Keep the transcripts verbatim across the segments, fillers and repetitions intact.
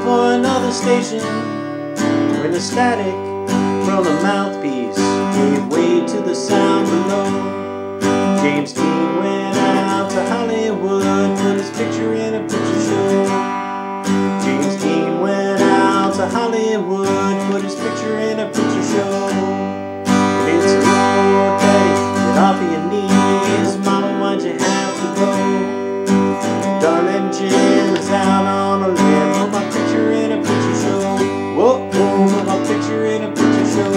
for another station when the static from the mouthpiece gave way to the sound below. James Dean went out to Hollywood, put his picture in a picture show. James Dean went out to Hollywood, put his picture in a picture show. And it's oh, Daddy, get off of your knees, Mama, why'd you have to go? Darling Jim is out on a limb, put my picture in a picture show. Whoa, whoa, put my picture in a picture show.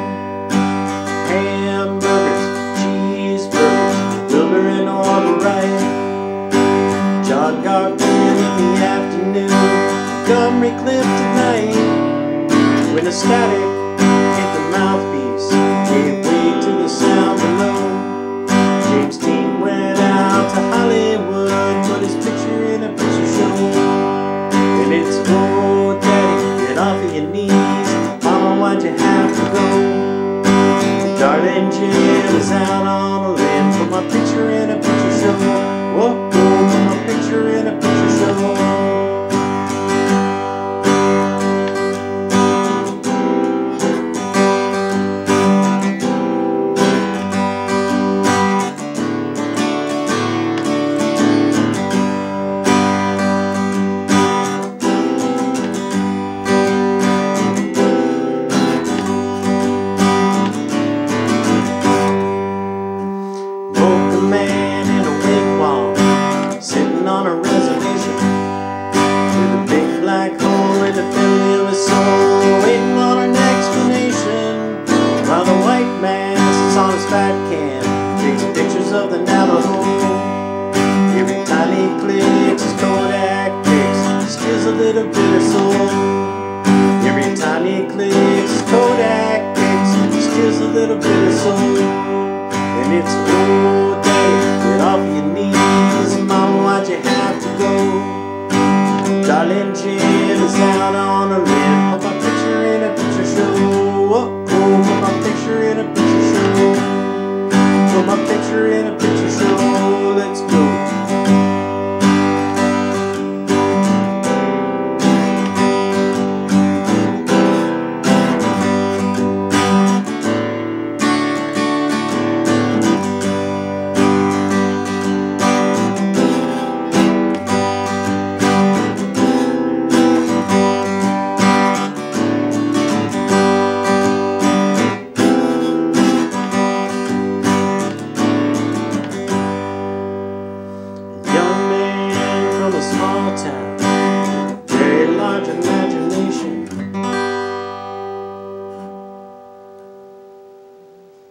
Hamburgers, cheeseburgers, Wilbur and Orville Wright, John Garfield in the afternoon, Montgomery Clift at night. When the static hit the mouthpiece, gave way to the sound below. James Dean went out to Hollywood, put his picture in a picture show. And it's oh, Daddy, get off of your knees, Mama, why'd you have to go? Darling Jim is out on a limb, put my picture in a picture show. Whoa, whoa, put my picture in a picture show. Man in a wigwam, sitting on a reservation, with a big black hole in the belly of his soul, waiting on an explanation. While the white man sits on his fat can, takes pictures of the Navajo. Every time he clicks, his Kodak picks, steals a little bit of soul. Every time he clicks, his Kodak picks, steals a little bit of soul. And it's oh, get off your knees, Mama, why'd you have to go? Darling Jim is out on a limb, put my picture in a picture show. Oh, oh, put my picture in a picture show. Put my picture in a picture show.